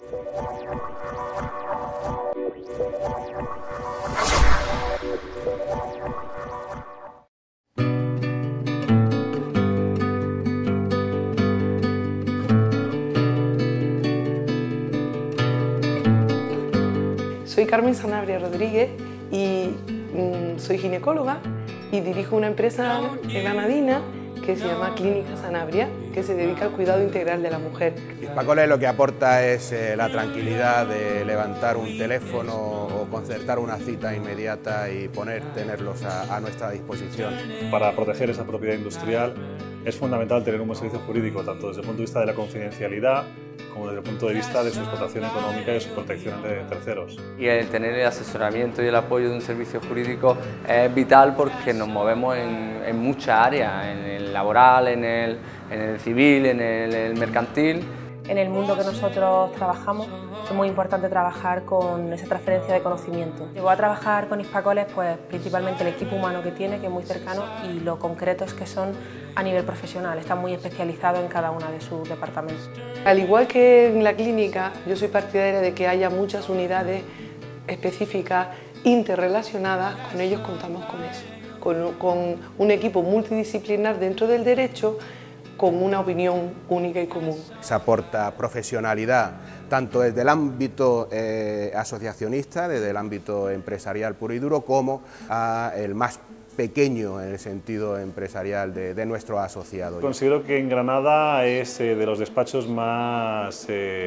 Soy Carmen Sanabria Rodríguez y soy ginecóloga y dirijo una empresa granadina que se llama Clínica Sanabria, que se dedica al cuidado integral de la mujer. Hispacole lo que aporta es la tranquilidad de levantar un teléfono o concertar una cita inmediata y tenerlos a nuestra disposición. Para proteger esa propiedad industrial es fundamental tener un buen servicio jurídico, tanto desde el punto de vista de la confidencialidad como desde el punto de vista de su explotación económica y de su protección de terceros. Y el tener el asesoramiento y el apoyo de un servicio jurídico es vital porque nos movemos en muchas áreas, en el laboral, en el civil, en el mercantil. En el mundo que nosotros trabajamos es muy importante trabajar con esa transferencia de conocimiento. Llevo a trabajar con Hispacoles pues, principalmente el equipo humano que tiene, que es muy cercano, y lo concretos que son a nivel profesional. Están muy especializados en cada uno de sus departamentos. Al igual que en la clínica, yo soy partidaria de que haya muchas unidades específicas interrelacionadas. Con ellos contamos con eso, con un equipo multidisciplinar dentro del derecho, con una opinión única y común. Se aporta profesionalidad tanto desde el ámbito asociacionista, desde el ámbito empresarial puro y duro, como el más pequeño en el sentido empresarial de nuestros asociados. Considero que en Granada es de los despachos más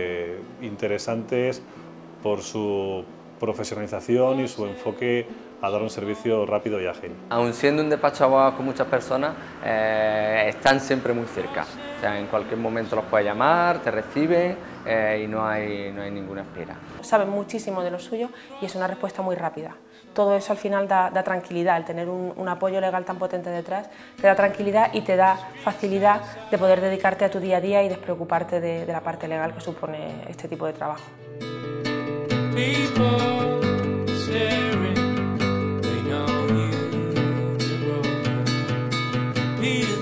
interesantes por su profesionalización y su enfoque a dar un servicio rápido y ágil. Aun siendo un despacho de abogados con muchas personas, están siempre muy cerca. O sea, en cualquier momento los puedes llamar, te reciben y no hay ninguna espera. Saben muchísimo de lo suyo y es una respuesta muy rápida. Todo eso al final da tranquilidad, el tener un apoyo legal tan potente detrás te da tranquilidad y te da facilidad de poder dedicarte a tu día a día y despreocuparte de la parte legal que supone este tipo de trabajo. People